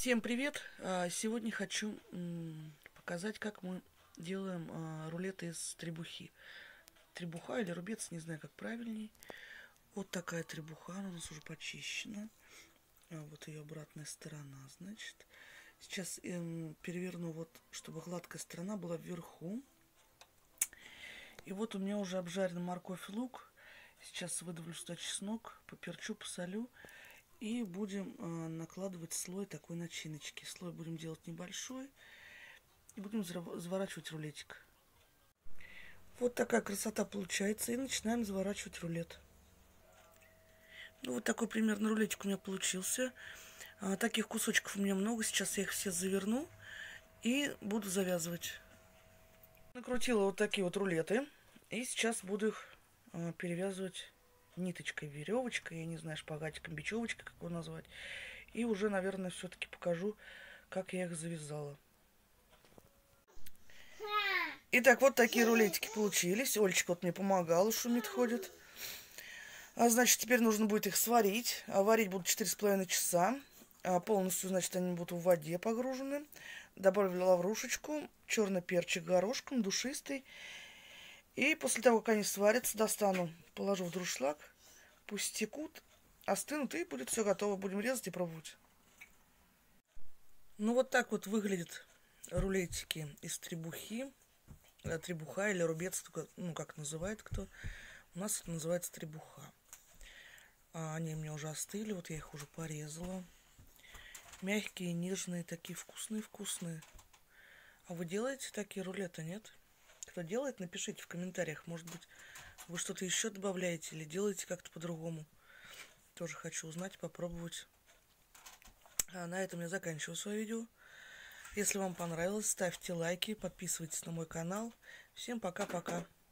Всем привет! Сегодня хочу показать, как мы делаем рулеты из требухи. Требуха или рубец, не знаю, как правильней. Вот такая требуха, она у нас уже почищена. Вот ее обратная сторона, значит. Сейчас переверну, вот, чтобы гладкая сторона была вверху. И вот у меня уже обжарен морковь и лук. Сейчас выдавлю сюда чеснок, поперчу, посолю. И будем накладывать слой такой начиночки. Слой будем делать небольшой. И будем заворачивать рулетик. Вот такая красота получается. И начинаем заворачивать рулет. Ну, вот такой примерно рулетик у меня получился. Таких кусочков у меня много. Сейчас я их все заверну и буду завязывать. Накрутила вот такие вот рулеты. И сейчас буду их перевязывать ниточкой, веревочкой, я не знаю, шпагатиком, бечевочкой, как его назвать. И уже, наверное, все-таки покажу, как я их завязала. Итак, вот такие рулетики получились. Олечка вот мне помогала, шумит, ходит. Значит, теперь нужно будет их сварить. Варить будут 4,5 часа. Полностью, значит, они будут в воде погружены. Добавлю лаврушечку, черный перчик горошком, душистый. И после того, как они сварятся, достану, положу в дуршлаг. Пусть текут, остынут, и будет все готово. Будем резать и пробовать. Ну, вот так вот выглядят рулетики из требухи. Требуха или рубец, ну, как называет кто. У нас это называется требуха. Они у меня уже остыли, вот я их уже порезала. Мягкие, нежные, такие вкусные-вкусные. А вы делаете такие рулеты, нет? Кто делает, напишите в комментариях. Может быть, вы что-то еще добавляете или делаете как-то по-другому. Тоже хочу узнать, попробовать. На этом я заканчиваю свое видео. Если вам понравилось, ставьте лайки, подписывайтесь на мой канал. Всем пока-пока.